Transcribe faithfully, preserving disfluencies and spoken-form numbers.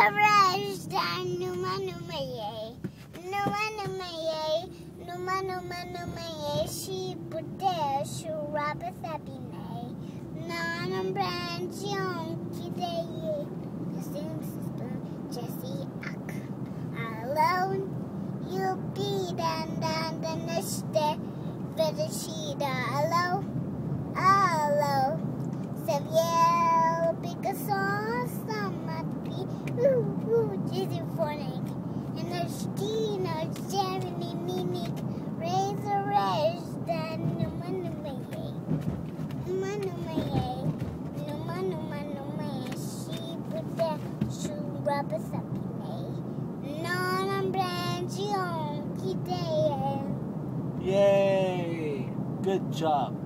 Raise the Numa Numa yay. Numa Numa yay. Numa Numa Numa yay. She put there, she rub a happy nay. Nan branch young kidday. The same sister, Jessie Ack. Alone, you be dan dan the next day. Very she da alone. Alone. Sevier, big sauce, some might be. Ooh, ooh, Jizzy Phonic. And the Stina, Jeremy, Mimic, Razor Rash, then Numa Numa yay. Numa Numa yay. Numa Numa Numa yay. She put the shoe rubber supply. Non branch young kidday. Yay! Good job.